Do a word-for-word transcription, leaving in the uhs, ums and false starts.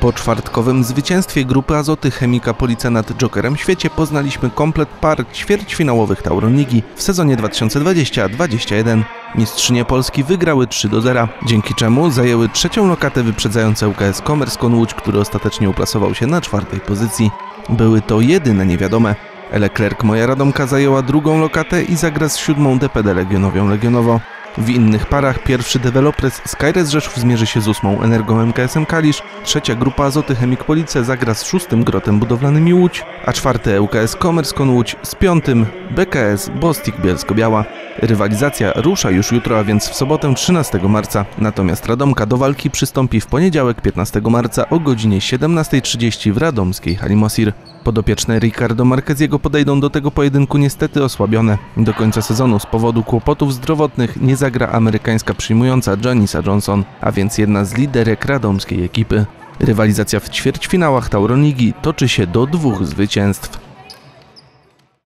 Po czwartkowym zwycięstwie grupy Azoty Chemika Police nad Jokerem Świecie poznaliśmy komplet par ćwierćfinałowych Tauron Ligi w sezonie dwa tysiące dwudziestym dwudziestym pierwszym. Mistrzynie Polski wygrały trzy do zera, dzięki czemu zajęły trzecią lokatę wyprzedzając L K S Kommerskon Łódź, który ostatecznie uplasował się na czwartej pozycji. Były to jedyne niewiadome. Leclerc Moja Radomka zajęła drugą lokatę i zagra z siódmą D P D Legionowią Legionowo. W innych parach pierwszy Developers Skyres Rzeszów zmierzy się z ósmą Energą M K S-em Kalisz, trzecia grupa Azoty Chemik Police zagra z szóstym Grotem Budowlanym Łódź, a czwarty L K S Kommerskon Łódź z piątym B K S Bostik Bielsko-Biała. Rywalizacja rusza już jutro, a więc w sobotę trzynastego marca, natomiast Radomka do walki przystąpi w poniedziałek piętnastego marca o godzinie siedemnastej trzydzieści w radomskiej hali Mosir. Podopieczne Ricardo Marqueziego podejdą do tego pojedynku niestety osłabione. Do końca sezonu z powodu kłopotów zdrowotnych nie zagra amerykańska przyjmująca Janisa Johnson, a więc jedna z liderek radomskiej ekipy. Rywalizacja w ćwierćfinałach Tauron Ligi toczy się do dwóch zwycięstw.